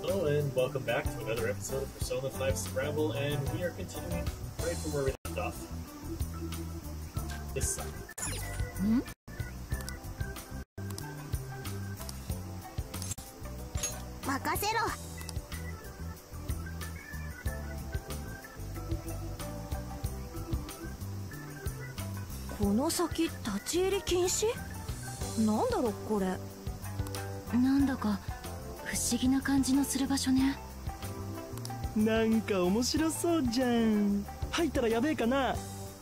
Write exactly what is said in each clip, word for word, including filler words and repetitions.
Hello and welcome back to another episode of Persona five Scramble, and we are continuing right from where we left off. This side. Hmm? 任せろ。この先立ち入り禁止？なんだろこれ。 なんだか不思議な感じのする場所ね。 なんか面白そうじゃん。入ったらやべえかな。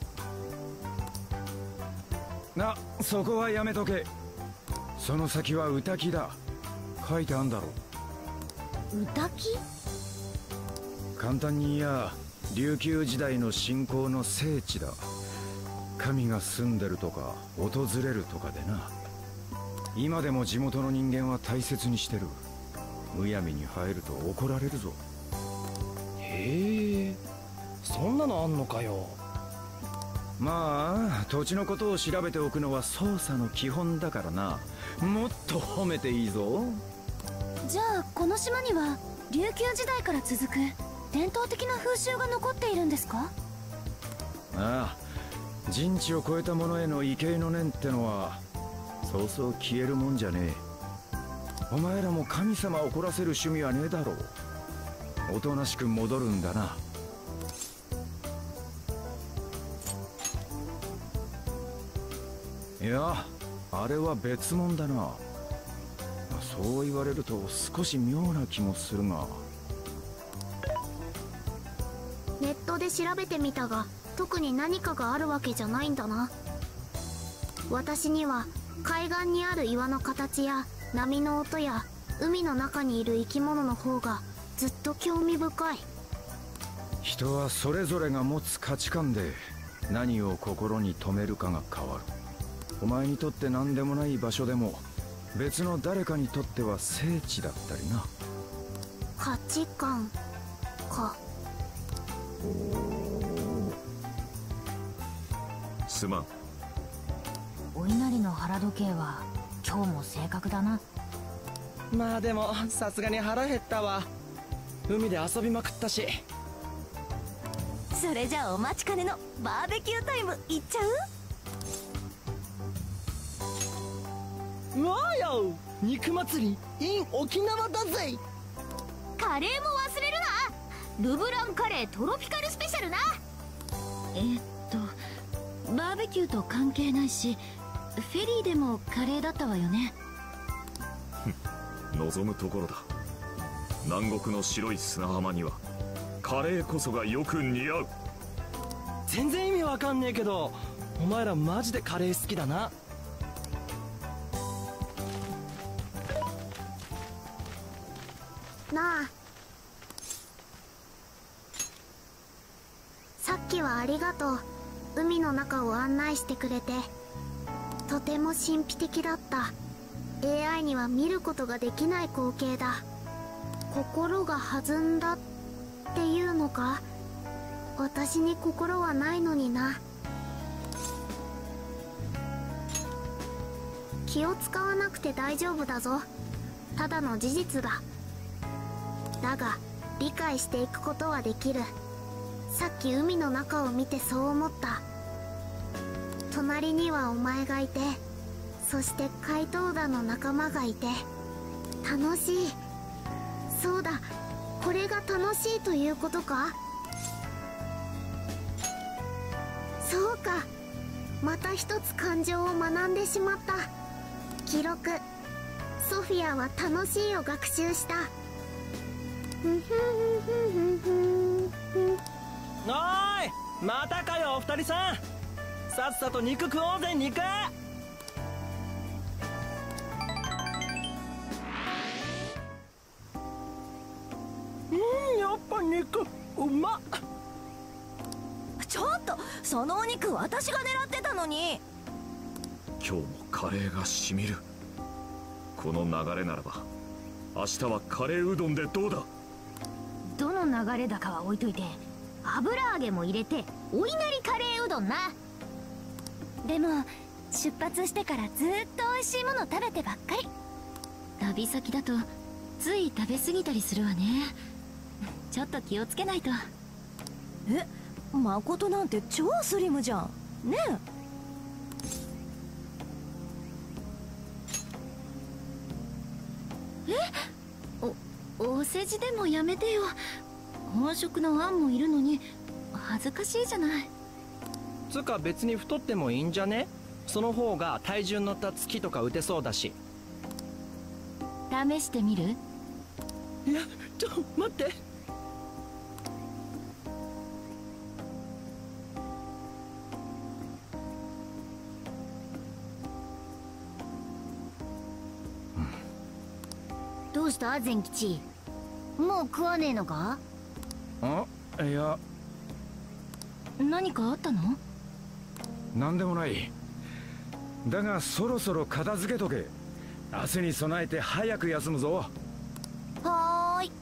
な、そこはやめとけ。その先は歌木だ。書いてあんだろ。 歌木？ 簡単に言や琉球時代の信仰の聖地だ。神が住んでるとか訪れるとかでな。今でも地元の人間は大切にしてる。むやみに入ると怒られるぞ。 へえ、そんなのあんのかよ。 まあ土地のことを調べておくのは捜査の基本だからな。もっと褒めていいぞ。 じゃあこの島には琉球時代から続く伝統的な風習が残っているんですか？ ああ、人知を超えたものへの畏敬の念ってのはそうそう消えるもんじゃねえ。お前らも神様を怒らせる趣味はねえだろう。おとなしく戻るんだな。いや、あれは別物だな。そう言われると少し妙な気もするが。 ネットで調べてみたが特に何かがあるわけじゃないんだな。私には海岸にある岩の形や波の音や海の中にいる生き物の方がずっと興味深い。 人はそれぞれが持つ価値観で何を心に留めるかが変わる。お前にとって何でもない場所でも別の誰かにとっては聖地だったりな。 価値観か。 すまん。 お稲荷の腹時計は今日も正確だな。 まあでもさすがに腹減ったわ。海で遊びまくったし。 それじゃあお待ちかねのバーベキュータイムいっちゃうわーよ、肉祭り in 沖縄だぜ。 カレーも忘れるな。ルブランカレートロピカルスペシャルな。 えー、っとバーベキューと関係ないしフェリーでもカレーだったわよね。 望むところだ。南国の白い砂浜にはカレーこそがよく似合う。 全然意味わかんねえけどお前らマジでカレー好きだな。 なあ、さっきはありがとう。海の中を案内してくれてとても神秘的だった。 エーアイ には見ることができない光景だ。心が弾んだっていうのか。私に心はないのにな。気を使わなくて大丈夫だぞ。ただの事実だ。だが理解していくことはできる。さっき海の中を見てそう思った。隣にはお前がいて、そして怪盗団の仲間がいて楽しい。そうだ、これが楽しいということか。そうか、また一つ感情を学んでしまった。記録、ソフィアは楽しいを学習した。ふんふんふんふんふんふん。 おーい、またかよお二人さん。さっさと肉食おうぜ肉。うん、やっぱ肉うまっ。 ちょっと、そのお肉私が狙ってたのに。 今日もカレーがしみる。この流れならば明日はカレーうどんでどうだ。 どの流れだかは置いといて油揚げも入れてお稲荷カレーうどんな。でも出発してからずっと美味しいもの食べてばっかり。旅先だとつい食べ過ぎたりするわね。ちょっと気をつけないと。 え、誠なんて超スリムじゃんねえ。え、おお世辞でもやめてよ。本職のアンもいるのに恥ずかしいじゃない。 つか別に太ってもいいんじゃね。その方が体重乗った月とか打てそうだし。 試してみる？ いや、ちょ待って。 どうした善吉、もう食わねえのか？ あ、いや、 何かあったの？ なんでもない。だがそろそろ片付けとけ。明日に備えて早く休むぞ。 はーい。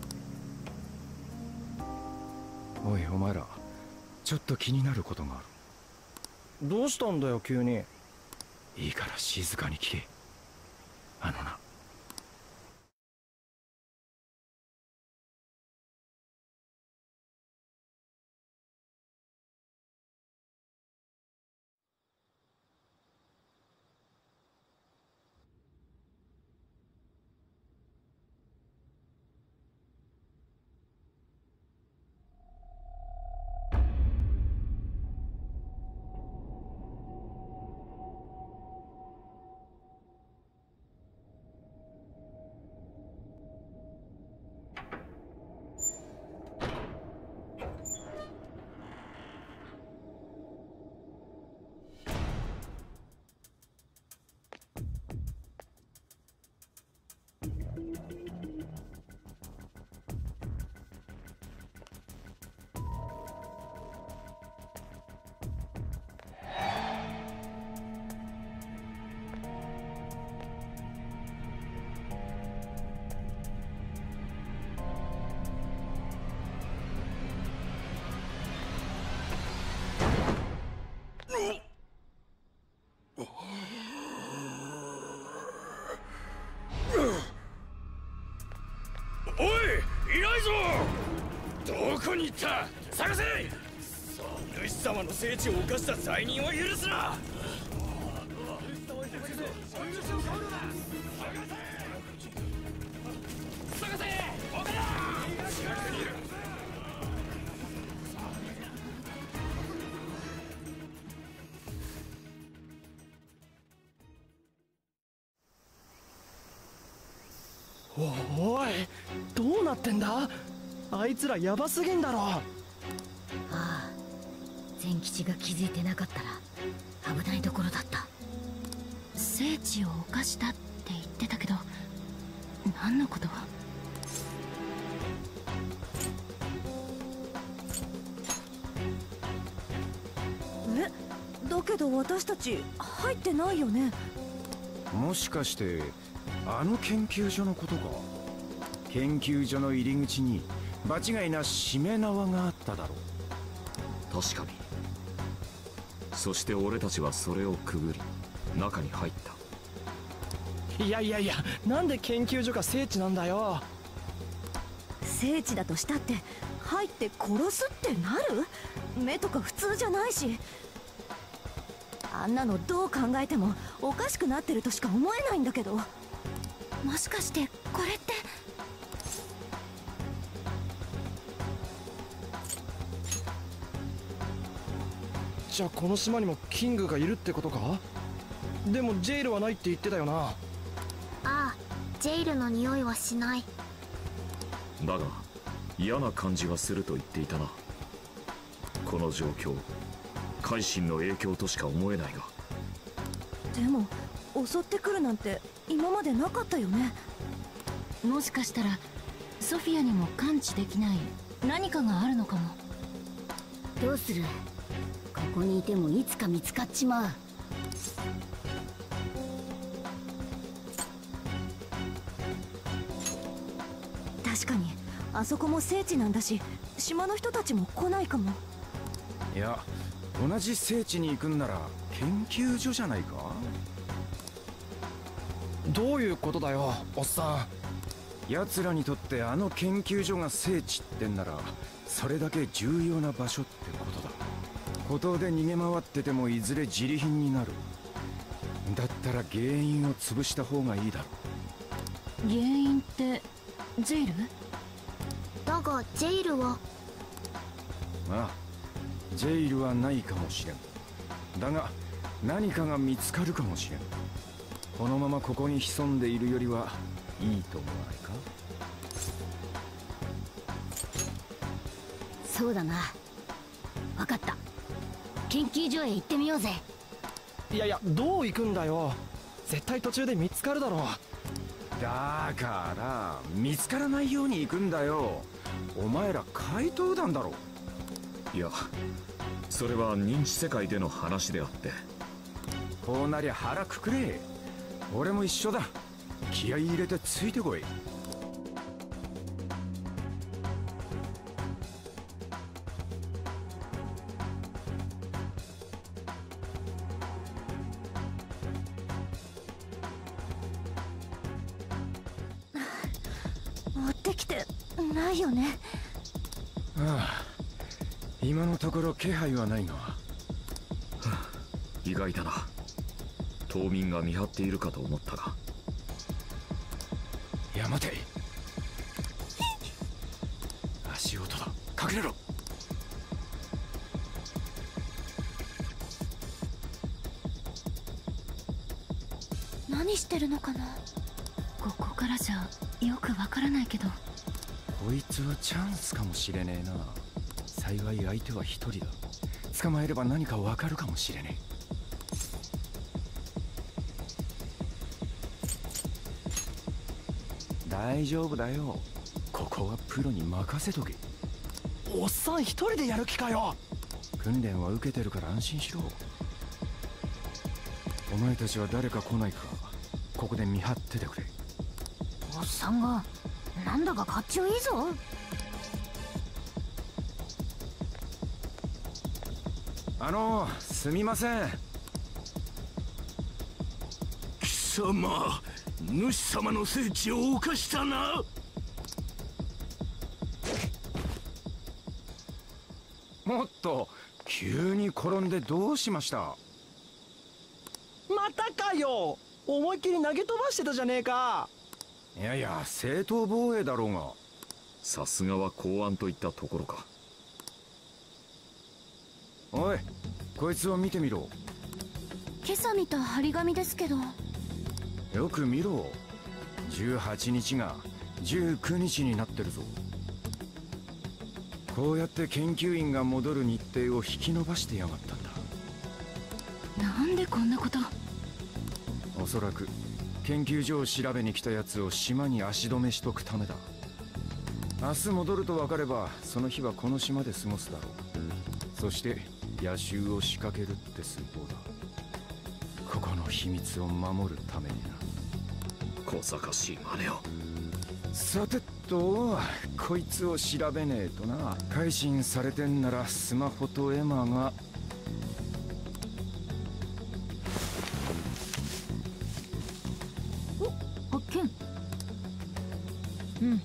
おいお前ら、ちょっと気になることがある。 どうしたんだよ急に。 いいから静かに聞け。あのな、 おい、いないぞ。どこに行った。探せ。主様の聖地を犯した罪人を許すな。探せ。岡田。 おい、どうなってんだ。あいつらヤバすぎんだろ。ああ、善吉が気づいてなかったら危ないところだった。聖地を犯したって言ってたけど、何のこと？ え、だけど私たち入ってないよね。 もしかしてあの研究所のことか。研究所の入り口に場違いなしめ縄があっただろう。確かに。そして俺たちはそれをくぐり中に入った。 いやいやいや、なんで研究所が聖地なんだよ。 聖地だとしたって入って殺すってなる？目とか普通じゃないし。あんなのどう考えてもおかしくなってるとしか思えないんだけど。 もしかしてこれって。 じゃあこの島にもキングがいるってことか。でもジェイルはないって言ってたよな。 ああ、ジェイルの匂いはしない。 だが嫌な感じがすると言っていたな。この状況、改心の影響としか思えないが。 でも襲ってくるなんて今までなかったよね。 もしかしたらソフィアにも感知できない何かがあるのかも。 どうする？ここにいてもいつか見つかっちまう。 確かにあそこも聖地なんだし、島の人たちも来ないかも。 いや、同じ聖地に行くんなら研究所じゃないか。 どういうことだよおっさ奴らにとってあの研究所が聖地ってんならそれだけ重要な場所ってことだ。孤島で逃げ回っててもいずれ自利品になる。だったら原因を潰した方がいいだろ。 原因ってジェイル？ だがジェイルは。 ああ、ジェイルはないかもしれん。だが何かが見つかるかもしれん。このままここに潜んでいるよりはいいと思わないか？ そうだな。分かった。研究所へ行ってみようぜ。 いやいや、どう行くんだよ。絶対途中で見つかるだろう。 だから見つからないように行くんだよ。お前ら怪盗団だろ。 いや、それは認知世界での話であって。 こうなりゃ腹くくれ。俺も一緒だ。気合い入れてついてこい。 持ってきてないよね。 ああ、今のところ気配はないが。 意外だな。島民が見張っているかと思ったが。 いや、待て。足音だ。隠れろ。 何してるのかな。 ここからじゃよくわからないけど。 こいつはチャンスかもしれねえな。幸い相手は一人だ。捕まえれば何かわかるかもしれねえ。大丈夫だよ。ここはプロに任せとけ。 おっさん一人でやる気かよ。 訓練は受けてるから安心しろ。お前たちは誰か来ないかここで見張っててくれ。 おっさんがなんだかかっちょいいぞ。 あのすみません。 貴様、主様の聖地を犯したな。 もっと急に転んでどうしました？ またかよ。思いっきり投げ飛ばしてたじゃねえか。 いやいや、正当防衛だろうが。 さすがは公安といったところか。 おい、こいつを見てみろ。 今朝見た張り紙ですけど。 よく見ろ。じゅうはちにちがじゅうくにちになってるぞ。こうやって研究員が戻る日程を引き延ばしてやがったんだ。 なんでこんなこと。 おそらく研究所を調べに来たやつを島に足止めしとくためだ。明日戻ると分かればその日はこの島で過ごすだろう。そして野襲を仕掛けるって寸法だ。ここの秘密を守るためにな。 小賢しい真似を。 さてと、こいつを調べねえとな。改心されてんならスマホとエマが。 お、発見。うん、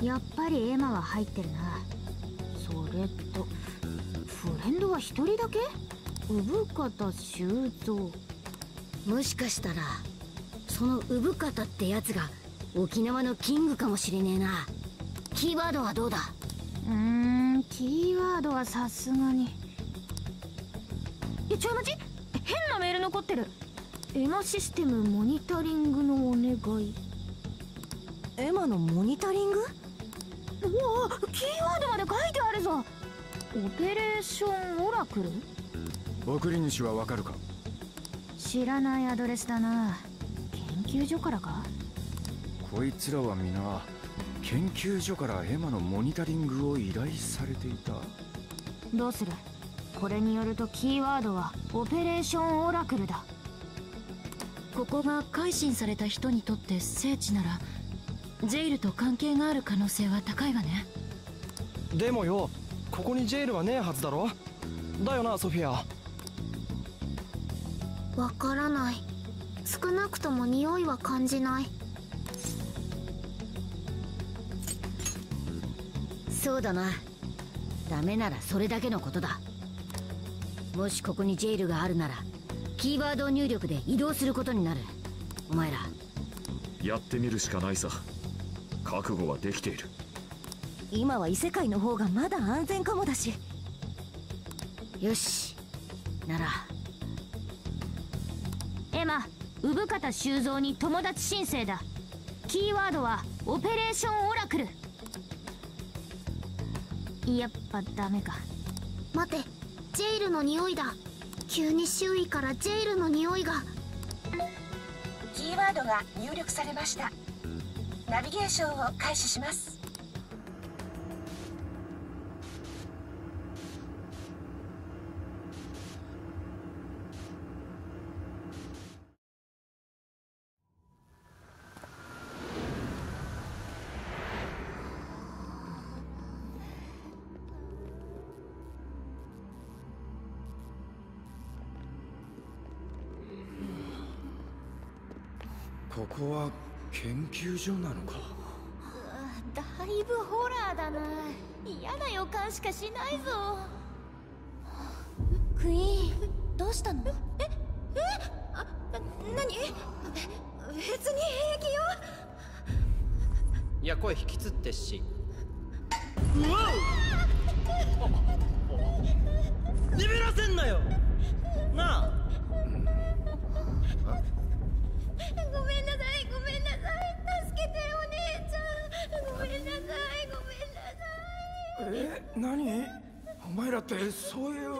やっぱりエマは入ってるな。それとフレンドは一人だけ。産方修造。 もしかしたらその産方ってやつが沖縄のキングかもしれねえな。キーワードはどうだ？ うーん、キーワードはさすがに。え、ちょい待ち。変なメール残ってる。エマシステムモニタリングのお願い。 エマのモニタリング？ うわ、キーワードまで書いてあるぞ。オペレーションオラクル。 送り主はわかるか？ 知らないアドレスだな。研究所からか？ こいつらは皆研究所からエマのモニタリングを依頼されていた。 どうする？これによるとキーワードはオペレーションオラクルだ。ここが改心された人にとって聖地ならジェイルと関係がある可能性は高いわね。 でもよ、ここにジェイルはねえはずだろ。だよな、ソフィア。 わからない。少なくとも匂いは感じない。 そうだな。ダメならそれだけのことだ。もしここにジェイルがあるならキーワード入力で移動することになる。お前らやってみるしかないさ。覚悟はできている。 今は異世界の方がまだ安全かもだし。 よしなら。 エマ、産方修造に友達申請だ。キーワードはオペレーションオラクル。やっぱダメか。 待て、ジェイルの匂いだ。急に周囲からジェイルの匂いが。 キーワードが入力されました。ナビゲーションを開始します。 ここは研究所なのか。 だいぶホラーだな。嫌な予感しかしないぞ。 クイーン、どうしたの？ ええあな何？別に平気よ。 いや声引きつってっし。 うわっビビらせんなよなあ。 ごめんなさい、ごめんなさい。助けてお姉ちゃん。ごめんなさい、ごめんなさい。 え、何？お前らってそういう。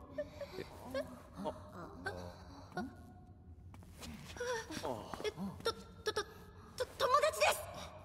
えと、と、と、と、友達です。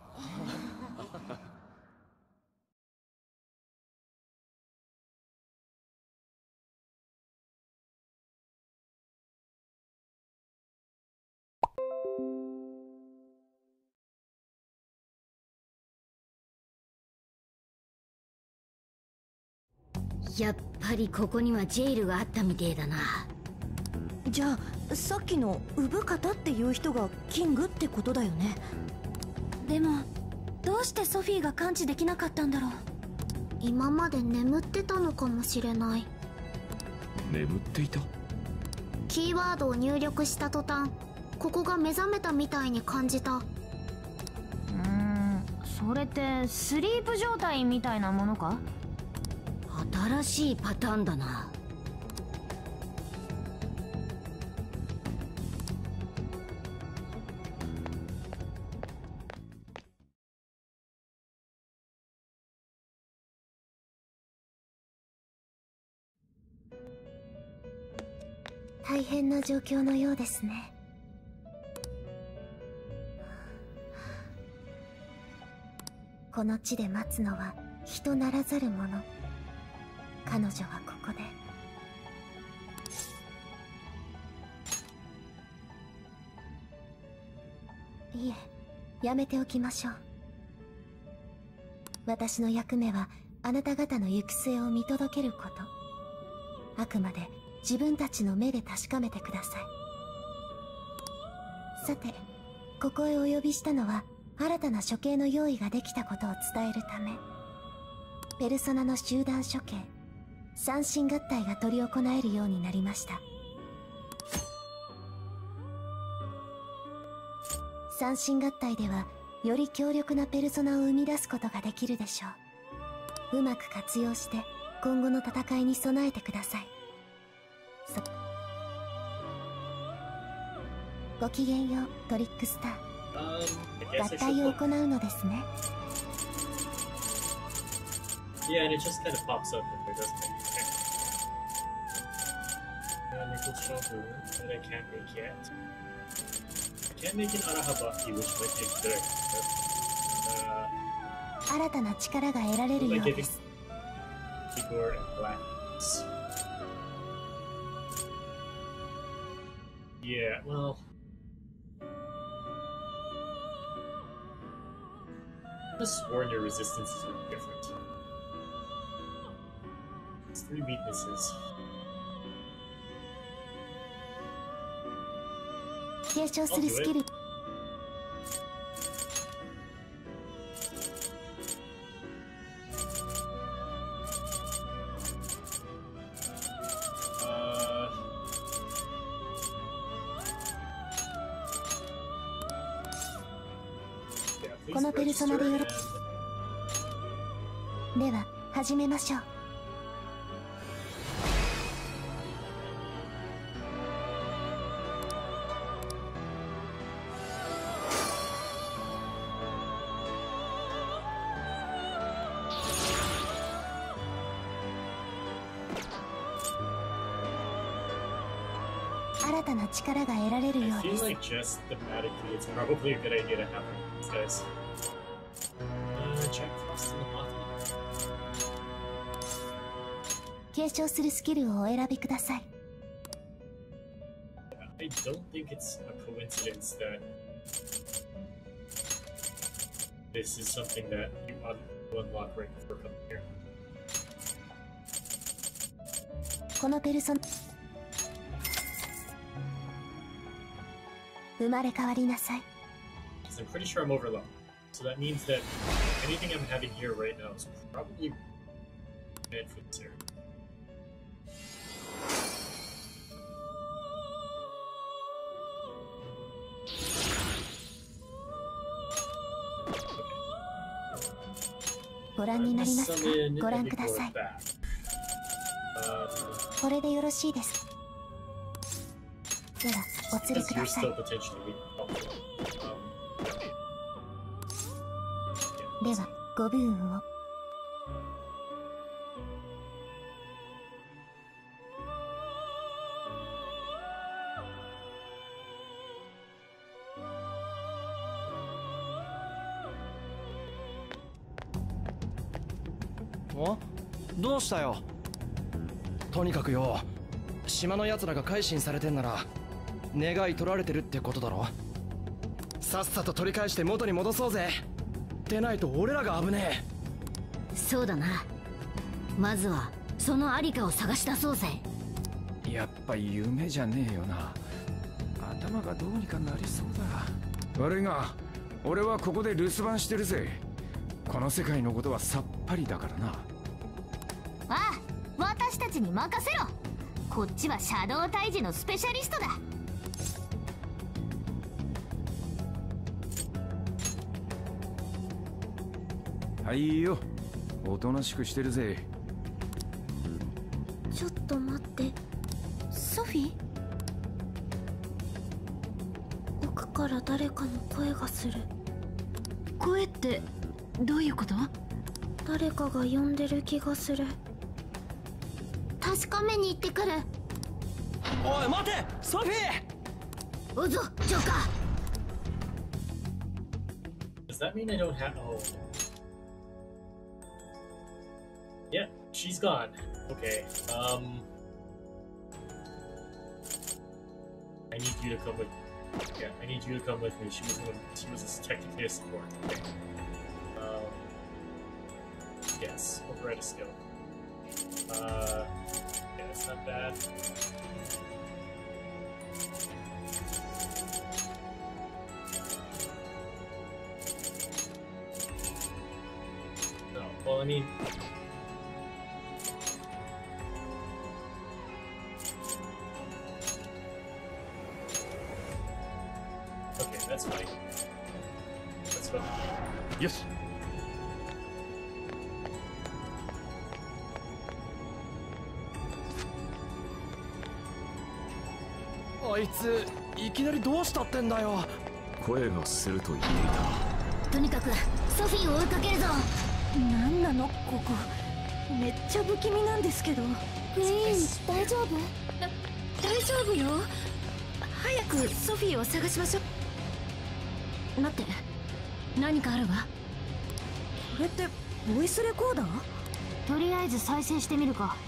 やっぱりここにはジェイルがあったみてえだな。 じゃあさっきの産方っていう人がキングってことだよね。 でもどうしてソフィーが感知できなかったんだろう。 今まで眠ってたのかもしれない。 眠っていた？ キーワードを入力した途端、ここが目覚めたみたいに感じた。 うーん、それってスリープ状態みたいなものか？ 新しいパターンだな。 大変な状況のようですね。この地で待つのは人ならざる者。彼女はここでいえ、やめておきましょう。私の役目はあなた方の行く末を見届けること。あくまで自分たちの目で確かめてください。さて、ここへお呼びしたのは新たな処刑の用意ができたことを伝えるため。ペルソナの集団処刑、三神合体が執り行えるようになりました。三神合体ではより強力なペルソナを生み出すことができるでしょう。うまく活用して今後の戦いに備えてください。そごきげんよう、トリックスター。 Um, I 合 guess I 体 should を look. 行うのですね。 Yeah, and it just kind of pops up in there, doesn't it? Okay. Uh, nickel shell balloon that I can't make yet. I can't make an Arahabaki, which might be a good idea. Uh, 新たな力が得られるようです。 Igor and Blackness. Yeah, well. I sworn your resistances were different. It's three weaknesses. 継承するスキル。 please このペルソナでよろ register では始めましょう。新たな力が得られるよ I うで feel す。 like just thematically, it's probably a good idea to have these guys. Uh, Jack Frost and the Mothman. 継承するスキルをお選びください。 I don't think it's a coincidence that this is something that you un unlock right before coming here. このペルソナ生まれ変わりなさい。 Because I'm pretty sure I'm overlooked. So that means that anything I'm having here right now is probably meant for this area. Okay. ご覧になりますか？ご覧ください。これでよろしいですか？ではお連れください。ではご武運を。 お？どうしたよ？とにかくよ、島の奴らが改心されてんなら願い取られてるってことだろ。さっさと取り返して元に戻そうぜ。でないと俺らが危ねえ。そうだな。まずはそのありかを探し出そうぜ。 やっぱ夢じゃねえよな。頭がどうにかなりそうだ。悪いが俺はここで留守番してるぜ。この世界のことはさっぱりだからな。 ああ、私たちに任せろ。こっちはシャドウ退治のスペシャリストだ。 はいよ、おとなしくしてるぜ。 ちょっと待って、ソフィ？奥から誰かの声がする。 声ってどういうこと？ 誰かが呼んでる気がする。確かめに行ってくる。 おい待て、ソフィー。 おぞ、ジョーカー。 Does that mean I don't have? Oh. Yeah, she's gone. Okay. Um. I need you to come with. Yeah, I need you to come with me. She was she was technically a support. Okay. Um. Yes, override a skill. Uh. Yeah, it's not bad. No, well, I mean. Okay, that's fine. Let's go. Yes. あいついきなりどうしたってんだよ。 声がすると言っていた。 とにかくソフィーを追いかけるぞ。 なんなのここ。めっちゃ不気味なんですけど。 グリーン、大丈夫？ 大丈夫よ。早くソフィーを探しましょう。 待って、何かあるわ。 これってボイスレコーダー？ とりあえず再生してみるか。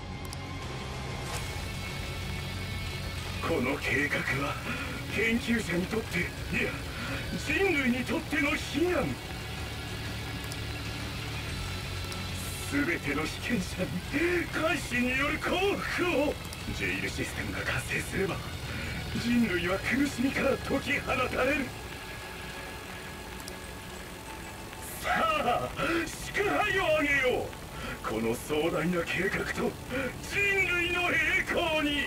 この計画は研究者にとって、いや人類にとっての悲願。全ての被験者に改心による幸福を。ジェイルシステムが活性すれば人類は苦しみから解き放たれる。さあ祝杯をあげよう。この壮大な計画と人類の栄光に。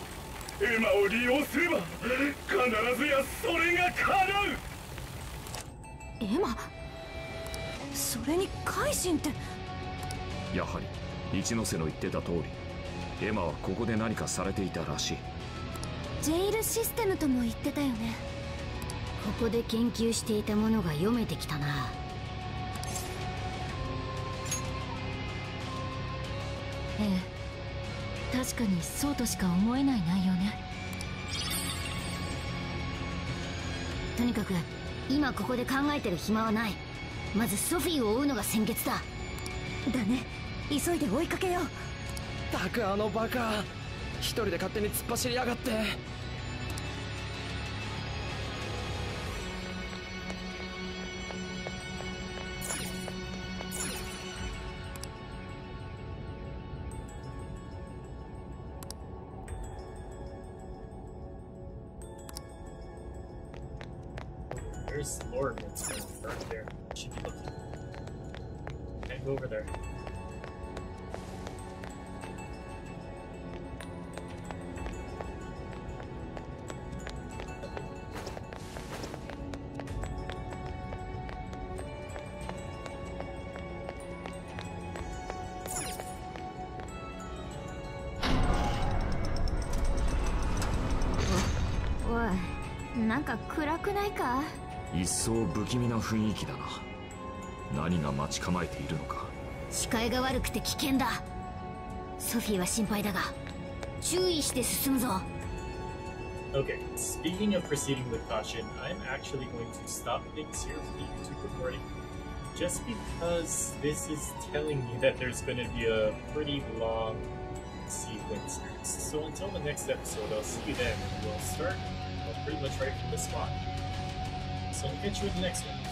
エマを利用すれば必ずやそれが叶う。 エマ、それに改心って。 やはり一ノ瀬の言ってた通り、エマはここで何かされていたらしい。 ジェイルシステムとも言ってたよね。 ここで研究していたものが読めてきたな。 ええ、確かにそうとしか思えない内容ね。 とにかく今ここで考えてる暇はない。まずソフィーを追うのが先決だ。 だね、急いで追いかけよう。 たくあのバカ、一人で勝手に突っ走りやがって。 There's Lord that's right there. Should be looking. Can't go over there. おい、なんか暗くないか？ 一層不気味な雰囲気だな。何が待ち構えているのか。 視界が悪くて危険だ。ソフィーは心配だが注意して進むぞ。 Okay, speaking of proceeding with caution, I'm actually going to stop things here for the YouTube recording. Just because this is telling me that there's going to be a pretty long sequence. So until the next episode, I'll see you then. We'll start well, pretty much right from the spot. So I'll catch you in the next one.